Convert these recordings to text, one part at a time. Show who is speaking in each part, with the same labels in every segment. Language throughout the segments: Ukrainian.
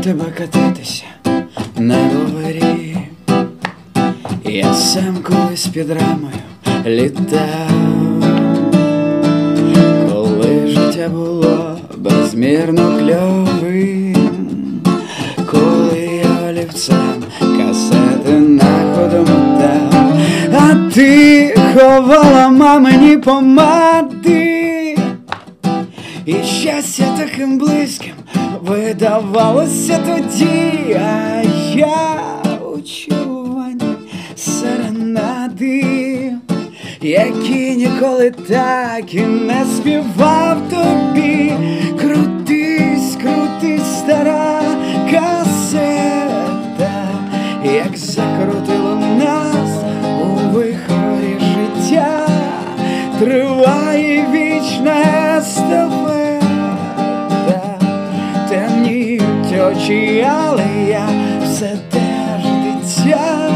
Speaker 1: тебе кататися на ровері. Я сам колись під рамою літав, коли життя було безмірно кльовим, коли я олівцем касети на ходу мотав, а ти ховала мамині помади, і щастя таким близьким видавалося тоді, а я учувані серенади, які ніколи так і не співав тобі. Крутись, крутись, стара касета, як закрутило нас у вихорі життя, триває вічна естафета. Темніють очі, але я все теж дитя.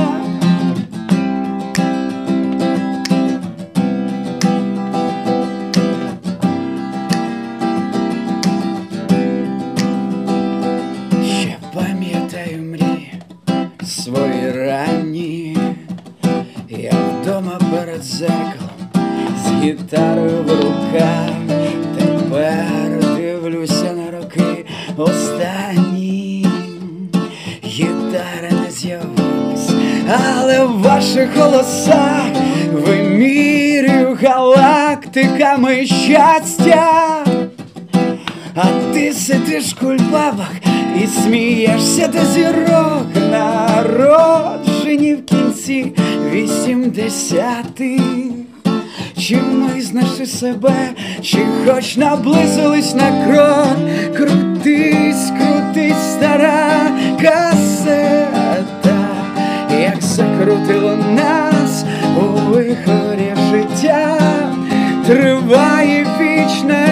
Speaker 1: Ще пам'ятаю мрії свої ранні, я вдома перед зеркалом з гітарою в руках. Тепер дивлюся на роки останні. Гітари не з'явились, але в ваших голосах вимірюю галактиками щастя. А ти сидиш в кульбабах і смієшся до зірок, народжені в кінці 80-х. Чи ми знайшли себе, чи хоч наблизились на крок? Крутись, крутись, стара касета, як закрутило нас у вихорі життя, триває вічна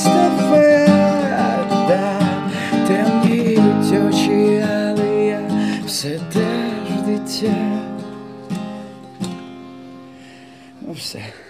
Speaker 1: естафета. Темніють очі, але я все теж дитя. Ну все.